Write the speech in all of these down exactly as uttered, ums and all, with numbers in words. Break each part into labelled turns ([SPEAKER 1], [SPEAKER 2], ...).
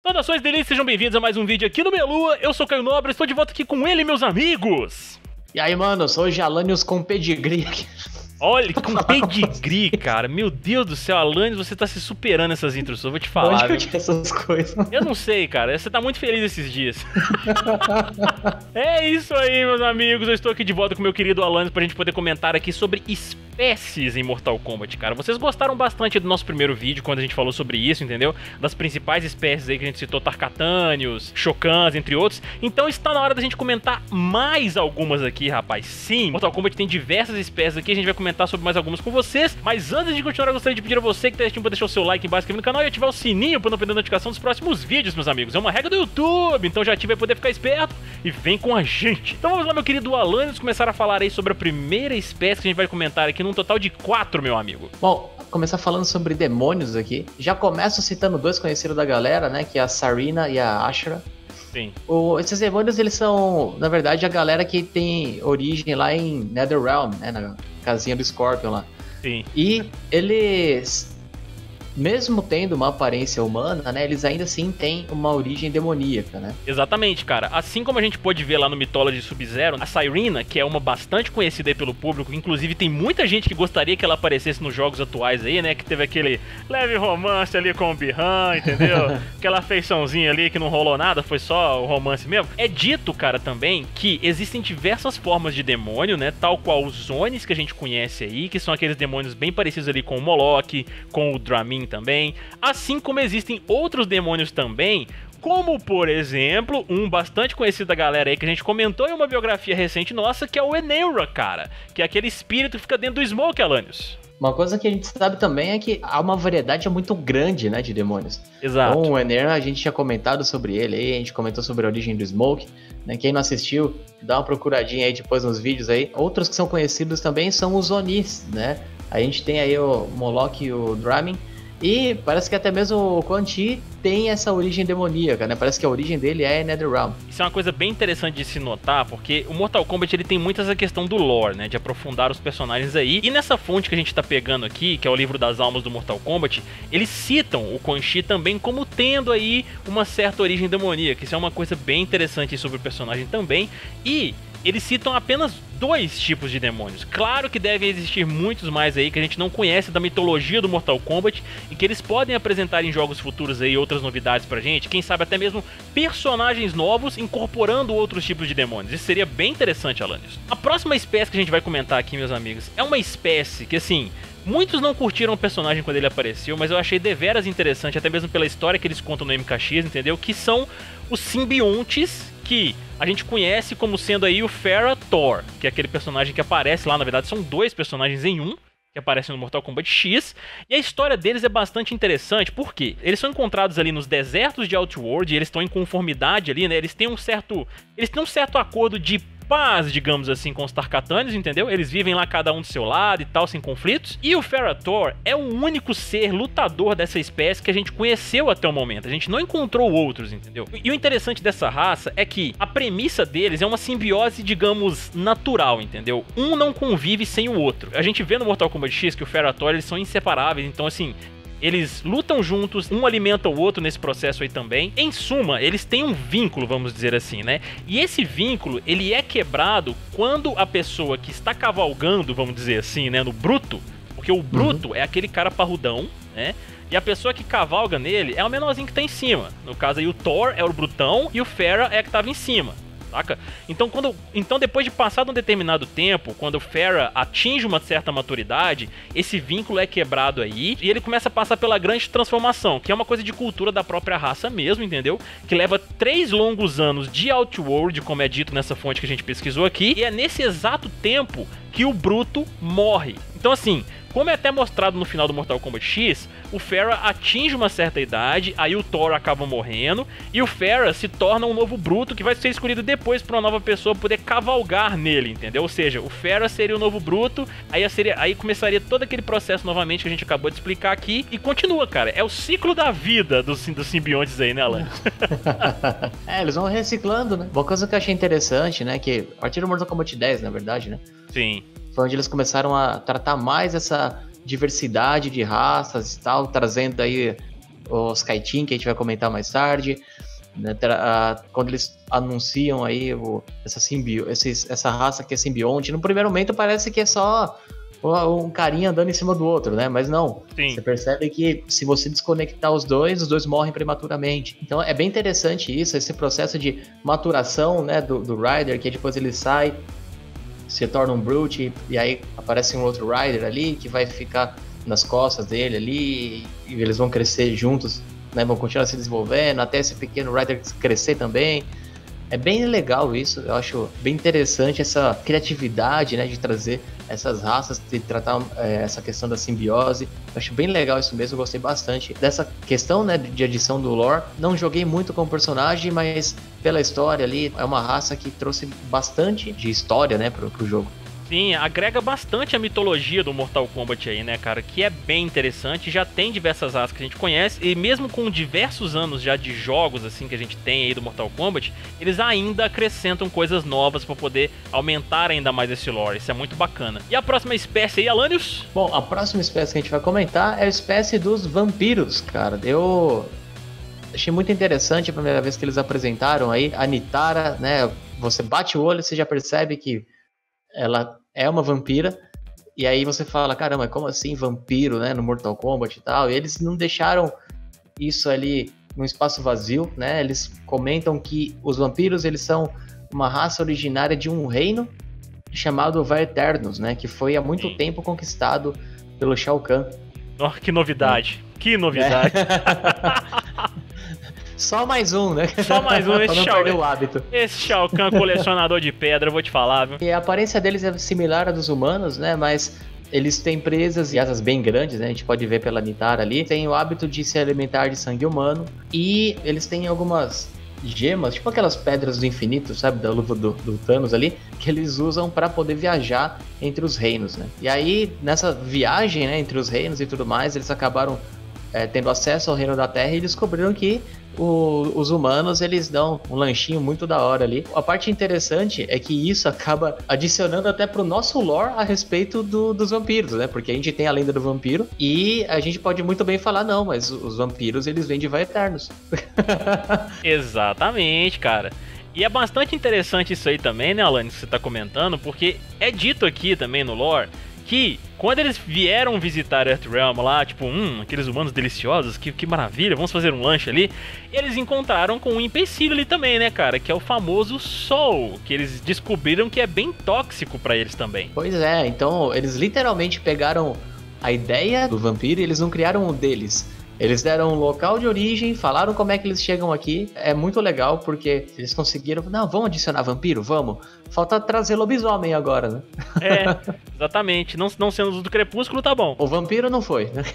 [SPEAKER 1] Saudações delícias, sejam bem-vindos a mais um vídeo aqui no Melua. Eu sou o Caio Nobre, estou de volta aqui com ele, meus amigos.
[SPEAKER 2] E aí, mano, eu sou o Jalanius com pedigree aqui.
[SPEAKER 1] Olha, com pedigree, cara. Meu Deus do céu, Alanis, você tá se superando essas intros, eu vou te falar.
[SPEAKER 2] Onde
[SPEAKER 1] viu?
[SPEAKER 2] eu tinha essas coisas?
[SPEAKER 1] Eu não sei, cara. Você tá muito feliz esses dias. É isso aí, meus amigos. Eu estou aqui de volta com o meu querido Alanis pra gente poder comentar aqui sobre espécies em Mortal Kombat, cara. Vocês gostaram bastante do nosso primeiro vídeo, quando a gente falou sobre isso, entendeu? Das principais espécies aí que a gente citou, Tarkatânios, Shokans, entre outros. Então está na hora da gente comentar mais algumas aqui, rapaz. Sim, Mortal Kombat tem diversas espécies aqui, a gente vai comentar sobre mais algumas com vocês. Mas antes de continuar, eu gostaria de pedir a você que tá assistindo pra deixar o seu like embaixo aqui no canal e ativar o sininho pra não perder a notificação dos próximos vídeos, meus amigos. É uma regra do YouTube, então já ativa aí pra poder ficar esperto e vem com a gente. Então vamos lá, meu querido Alanis, começar a falar aí sobre a primeira espécie que a gente vai comentar aqui, num total de quatro, meu amigo.
[SPEAKER 2] Bom, começar falando sobre demônios aqui. Já começo citando dois conhecidos da galera, né, que é a Sareena e a Ashura.
[SPEAKER 1] Sim.
[SPEAKER 2] O, esses demônios, eles são, na verdade, a galera que tem origem lá em Netherrealm, né, na casinha do Scorpion lá.
[SPEAKER 1] Sim.
[SPEAKER 2] E eles, mesmo tendo uma aparência humana, né, eles ainda assim têm uma origem demoníaca, né?
[SPEAKER 1] Exatamente, cara. Assim como a gente pôde ver lá no Mythology Sub-Zero, a Sareena, que é uma bastante conhecida aí pelo público, inclusive tem muita gente que gostaria que ela aparecesse nos jogos atuais aí, né, que teve aquele leve romance ali com o Bi-Han, entendeu? Aquela feiçãozinha ali que não rolou nada, foi só o romance mesmo. É dito, cara, também que existem diversas formas de demônio, né, tal qual os Zones que a gente conhece aí, que são aqueles demônios bem parecidos ali com o Moloch, com o Dramin também, assim como existem outros demônios também, como, por exemplo, um bastante conhecido da galera aí que a gente comentou em uma biografia recente nossa, que é o Enera, cara, que é aquele espírito que fica dentro do Smoke, Alanis.
[SPEAKER 2] Uma coisa que a gente sabe também é que há uma variedade muito grande, né, de demônios.
[SPEAKER 1] Exato.
[SPEAKER 2] Então, o Enera, a gente tinha comentado sobre ele aí, a gente comentou sobre a origem do Smoke, né? Quem não assistiu, dá uma procuradinha aí depois nos vídeos aí. Outros que são conhecidos também são os Onis, né? A gente tem aí o Moloch e o Dramin. E parece que até mesmo o Quan Chi tem essa origem demoníaca, né? Parece que a origem dele é Netherrealm.
[SPEAKER 1] Isso é uma coisa bem interessante de se notar, porque o Mortal Kombat ele tem muito essa questão do lore, né? De aprofundar os personagens aí. E nessa fonte que a gente tá pegando aqui, que é o livro das almas do Mortal Kombat, eles citam o Quan Chi também como tendo aí uma certa origem demoníaca. Isso é uma coisa bem interessante sobre o personagem também. E eles citam apenas dois tipos de demônios. Claro que devem existir muitos mais aí que a gente não conhece da mitologia do Mortal Kombat e que eles podem apresentar em jogos futuros aí outras novidades pra gente, quem sabe até mesmo personagens novos incorporando outros tipos de demônios. Isso seria bem interessante, Alanis. A próxima espécie que a gente vai comentar aqui, meus amigos, é uma espécie que, assim, muitos não curtiram o personagem quando ele apareceu, mas eu achei deveras interessante, até mesmo pela história que eles contam no M K X, entendeu? Que são os simbiontes, que a gente conhece como sendo aí o Pharah Thor, que é aquele personagem que aparece lá, na verdade são dois personagens em um, que aparecem no Mortal Kombat X, e a história deles é bastante interessante, porque eles são encontrados ali nos desertos de Outworld, e eles estão em conformidade ali, né, eles têm um certo, eles têm um certo acordo de paz, digamos assim, com os Tarkatânios, entendeu? Eles vivem lá cada um do seu lado e tal, sem conflitos. E o Pharah Thor é o único ser lutador dessa espécie que a gente conheceu até o momento. A gente não encontrou outros, entendeu? E o interessante dessa raça é que a premissa deles é uma simbiose, digamos, natural, entendeu? Um não convive sem o outro. A gente vê no Mortal Kombat X que o Pharah Thor, eles são inseparáveis, então assim, eles lutam juntos, um alimenta o outro nesse processo aí também. Em suma, eles têm um vínculo, vamos dizer assim, né? E esse vínculo, ele é quebrado quando a pessoa que está cavalgando, vamos dizer assim, né, no bruto, porque o bruto uhum. é aquele cara parrudão, né? E a pessoa que cavalga nele é o menorzinho que tá em cima. No caso aí, o Thor é o brutão e o Pharah é que tava em cima. Saca? Então, quando, então, depois de passado um determinado tempo, quando o Pharah atinge uma certa maturidade, esse vínculo é quebrado aí e ele começa a passar pela grande transformação, que é uma coisa de cultura da própria raça mesmo, entendeu? Que leva três longos anos de Outworld, como é dito nessa fonte que a gente pesquisou aqui, e é nesse exato tempo que o Bruto morre. Então, assim, como é até mostrado no final do Mortal Kombat X, o Pharah atinge uma certa idade, aí o Thor acaba morrendo, e o Pharah se torna um novo Bruto que vai ser escolhido depois para uma nova pessoa poder cavalgar nele, entendeu? Ou seja, o Pharah seria o novo Bruto, aí, seria, aí começaria todo aquele processo novamente que a gente acabou de explicar aqui, e continua, cara. É o ciclo da vida dos, dos simbiontes aí, né, Alan?
[SPEAKER 2] É, eles vão reciclando, né? Uma coisa que eu achei interessante, né, que a partir do Mortal Kombat dez, na verdade, né?
[SPEAKER 1] Sim.
[SPEAKER 2] Foi onde eles começaram a tratar mais essa diversidade de raças e tal, trazendo aí os Kaitin, que a gente vai comentar mais tarde. Né, quando eles anunciam aí o, essa, simbio, esses, essa raça que é simbionte, no primeiro momento parece que é só um carinha andando em cima do outro, né? Mas não,
[SPEAKER 1] Sim.
[SPEAKER 2] Você percebe que se você desconectar os dois, os dois morrem prematuramente. Então é bem interessante isso, esse processo de maturação, né, do, do Rider, que depois ele sai, se torna um Brute, e aí aparece um outro Rider ali, que vai ficar nas costas dele ali, e eles vão crescer juntos, né, vão continuar se desenvolvendo, até esse pequeno Rider crescer também. É bem legal isso, eu acho bem interessante essa criatividade, né, de trazer essas raças, de tratar é, essa questão da simbiose. Eu acho bem legal isso mesmo, eu gostei bastante dessa questão, né, de adição do lore. Não joguei muito com o personagem, mas pela história ali, é uma raça que trouxe bastante de história, né, pro, pro jogo.
[SPEAKER 1] Sim, agrega bastante a mitologia do Mortal Kombat aí, né, cara? Que é bem interessante, já tem diversas raças que a gente conhece, e mesmo com diversos anos já de jogos, assim, que a gente tem aí do Mortal Kombat, eles ainda acrescentam coisas novas pra poder aumentar ainda mais esse lore, isso é muito bacana. E a próxima espécie aí, Alanios?
[SPEAKER 2] Bom, a próxima espécie que a gente vai comentar é a espécie dos vampiros, cara. Eu achei muito interessante a primeira vez que eles apresentaram aí a Nitara, né? Você bate o olho e você já percebe que ela é uma vampira, e aí você fala, caramba, como assim vampiro, né, no Mortal Kombat e tal, e eles não deixaram isso ali num espaço vazio, né, eles comentam que os vampiros, eles são uma raça originária de um reino chamado Vaeternos, né, que foi há muito
[SPEAKER 1] Sim.
[SPEAKER 2] tempo conquistado pelo Shao Kahn.
[SPEAKER 1] Oh, que novidade, é. que novidade. É.
[SPEAKER 2] Só mais um, né?
[SPEAKER 1] Só mais um, esse Shao,
[SPEAKER 2] o hábito.
[SPEAKER 1] Esse Shao Kahn colecionador de pedra, eu vou te falar, viu?
[SPEAKER 2] E a aparência deles é similar à dos humanos, né? Mas eles têm presas e asas bem grandes, né? A gente pode ver pela Nitara ali. Tem o hábito de se alimentar de sangue humano. E eles têm algumas gemas, tipo aquelas pedras do infinito, sabe? Da luva do, do Thanos ali, que eles usam para poder viajar entre os reinos, né? E aí, nessa viagem, né, entre os reinos e tudo mais, eles acabaram é, tendo acesso ao reino da Terra e descobriram que O, os humanos, eles dão um lanchinho muito da hora ali. A parte interessante é que isso acaba adicionando até pro nosso lore a respeito do, dos vampiros, né? Porque a gente tem a lenda do vampiro e a gente pode muito bem falar, não, mas os vampiros, eles vêm de Vaeternos.
[SPEAKER 1] Exatamente, cara. E é bastante interessante isso aí também, né, Alane, que você tá comentando, porque é dito aqui também no lore que quando eles vieram visitar Earthrealm lá, tipo, hum, aqueles humanos deliciosos, que, que maravilha, vamos fazer um lanche ali, eles encontraram com um empecilho ali também, né, cara, que é o famoso Sol, que eles descobriram que é bem tóxico pra eles também.
[SPEAKER 2] Pois é, então eles literalmente pegaram a ideia do vampiro e eles não criaram um deles. Eles deram um local de origem, falaram como é que eles chegam aqui. É muito legal porque eles conseguiram... Não, vamos adicionar vampiro? Vamos. Falta trazer lobisomem agora, né?
[SPEAKER 1] É, exatamente. Não, não sendo do Crepúsculo, tá bom.
[SPEAKER 2] O vampiro não foi, né?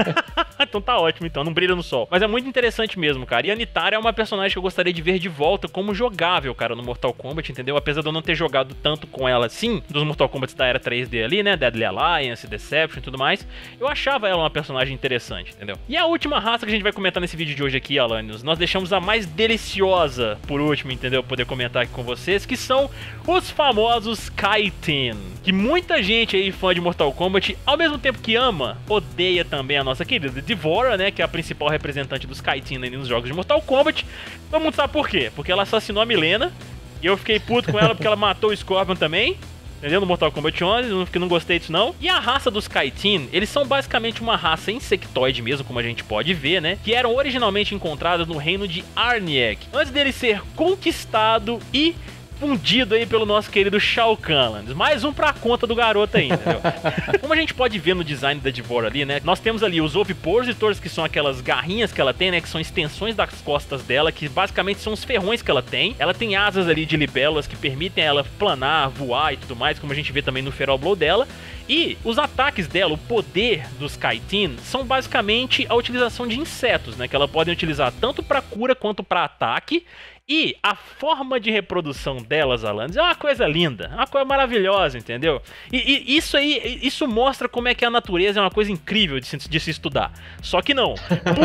[SPEAKER 1] É, então tá ótimo, então. Não brilha no sol. Mas é muito interessante mesmo, cara. E a Nitara é uma personagem que eu gostaria de ver de volta como jogável, cara, no Mortal Kombat, entendeu? Apesar de eu não ter jogado tanto com ela assim, dos Mortal Kombat da era três D ali, né? Deadly Alliance, Deception e tudo mais. Eu achava ela uma personagem interessante, entendeu? E a última raça que a gente vai comentar nesse vídeo de hoje aqui, Alanios, nós deixamos a mais deliciosa por último, entendeu? Poder comentar aqui com vocês, que são os famosos Kaitin, que muita gente aí, fã de Mortal Kombat, ao mesmo tempo que ama, odeia também a nossa querida D'Vorah, né, que é a principal representante dos Kaitin aí nos jogos de Mortal Kombat. Todo mundo sabe por quê? Porque ela assassinou a Mileena, e eu fiquei puto com ela porque ela matou o Scorpion também, entendeu? No Mortal Kombat onze, não, não gostei disso não. E a raça dos Kaitin, eles são basicamente uma raça insectoide mesmo, como a gente pode ver, né? Que eram originalmente encontradas no reino de Arniek, antes dele ser conquistado e fundido aí pelo nosso querido Shao Kahn. Mais um pra conta do garoto aí, entendeu? Como a gente pode ver no design da D'Vorah ali, né? Nós temos ali os ovipositors, que são aquelas garrinhas que ela tem, né? Que são extensões das costas dela, que basicamente são os ferrões que ela tem. Ela tem asas ali de libélulas que permitem ela planar, voar e tudo mais, como a gente vê também no Feral Blow dela. E os ataques dela, o poder dos Kaitin, são basicamente a utilização de insetos, né? Que ela pode utilizar tanto pra cura quanto pra ataque. E a forma de reprodução delas, Alanis, é uma coisa linda, uma coisa maravilhosa, entendeu? E, e isso aí, isso mostra como é que a natureza é uma coisa incrível de se, de se estudar. Só que não.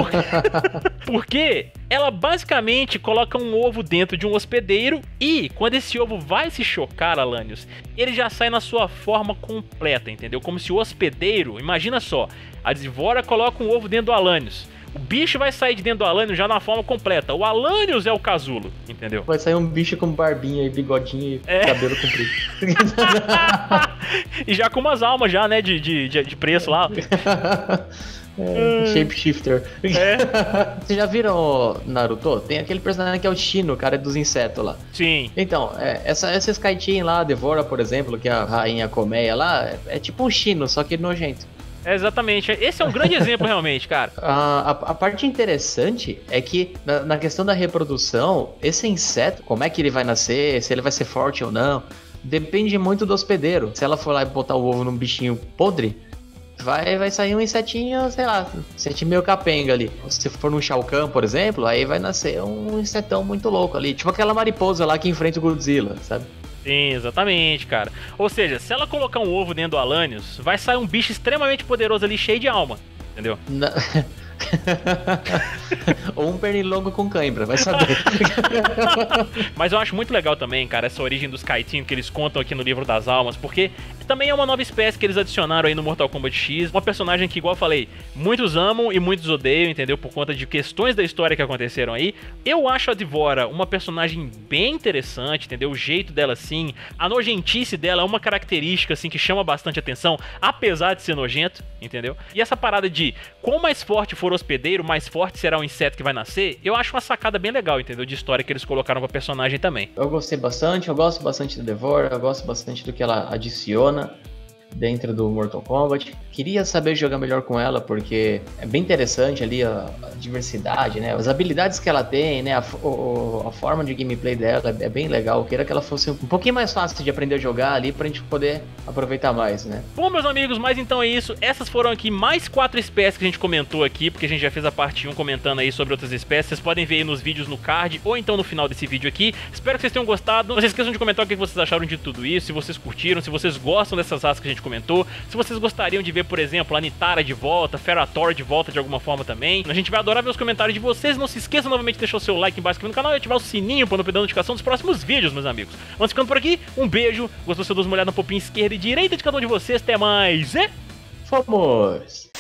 [SPEAKER 1] Por... Porque ela basicamente coloca um ovo dentro de um hospedeiro e quando esse ovo vai se chocar, Alanios, ele já sai na sua forma completa, entendeu? Como se o hospedeiro, imagina só, a D'Vorah coloca um ovo dentro do Alanios. O bicho vai sair de dentro do Alanios já na forma completa. O Alanios é o casulo, entendeu?
[SPEAKER 2] Vai sair um bicho com barbinha e bigodinho e é. cabelo comprido.
[SPEAKER 1] E já com umas almas já, né, de, de, de preço lá.
[SPEAKER 2] É, Shapeshifter. É. Vocês já viram Naruto? Tem aquele personagem que é o Shino, o cara dos insetos lá.
[SPEAKER 1] Sim.
[SPEAKER 2] Então, é, essa, essa Skyteam lá, a Devora, por exemplo, que é a rainha colmeia lá, é, é tipo um Shino, só que nojento.
[SPEAKER 1] É, exatamente. Esse é um grande exemplo, realmente, cara.
[SPEAKER 2] A, a, a parte interessante é que, na, na questão da reprodução, esse inseto, como é que ele vai nascer, se ele vai ser forte ou não, depende muito do hospedeiro. Se ela for lá e botar o ovo num bichinho podre, vai, vai sair um insetinho, sei lá, um insetinho meio capenga ali. Se for num Shao Kahn, por exemplo, aí vai nascer um insetão muito louco ali. Tipo aquela mariposa lá que enfrenta o Godzilla, sabe?
[SPEAKER 1] Sim, exatamente, cara. Ou seja, se ela colocar um ovo dentro do Alanios, vai sair um bicho extremamente poderoso ali, cheio de alma, entendeu?
[SPEAKER 2] Na... Ou um pernilongo com cãibra, vai saber.
[SPEAKER 1] Mas eu acho muito legal também, cara, essa origem dos Kaitin que eles contam aqui no Livro das Almas, porque também é uma nova espécie que eles adicionaram aí no Mortal Kombat X, uma personagem que, igual eu falei, muitos amam e muitos odeiam, entendeu? Por conta de questões da história que aconteceram aí. Eu acho a Devora uma personagem bem interessante, entendeu? O jeito dela, assim, a nojentice dela é uma característica, assim, que chama bastante atenção, apesar de ser nojento, entendeu? E essa parada de quanto mais forte for o hospedeiro, mais forte será o inseto que vai nascer, eu acho uma sacada bem legal, entendeu? De história que eles colocaram pra personagem também.
[SPEAKER 2] Eu gostei bastante, eu gosto bastante da Devora, eu gosto bastante do que ela adiciona dentro do Mortal Kombat. Queria saber jogar melhor com ela, porque é bem interessante ali a, a diversidade, né? As habilidades que ela tem, né? A, o, a forma de gameplay dela é bem legal. Eu queria que ela fosse um pouquinho mais fácil de aprender a jogar ali pra gente poder aproveitar mais, né?
[SPEAKER 1] Bom, meus amigos, mas então é isso. Essas foram aqui mais quatro espécies que a gente comentou aqui, porque a gente já fez a parte um comentando aí sobre outras espécies. Vocês podem ver aí nos vídeos no card ou então no final desse vídeo aqui. Espero que vocês tenham gostado. Não se esqueçam de comentar o que vocês acharam de tudo isso, se vocês curtiram, se vocês gostam dessas raças que a gente comentou, se vocês gostariam de ver, por exemplo, a Nitara de volta, Ferrator de volta de alguma forma também. A gente vai adorar ver os comentários de vocês. Não se esqueçam novamente de deixar o seu like embaixo aqui no canal e ativar o sininho para não perder a notificação dos próximos vídeos, meus amigos. Vamos ficando por aqui. Um beijo. Gostou? Você dá uma olhada na popinha esquerda e direita de cada um de vocês. Até mais. E...
[SPEAKER 2] Fomos!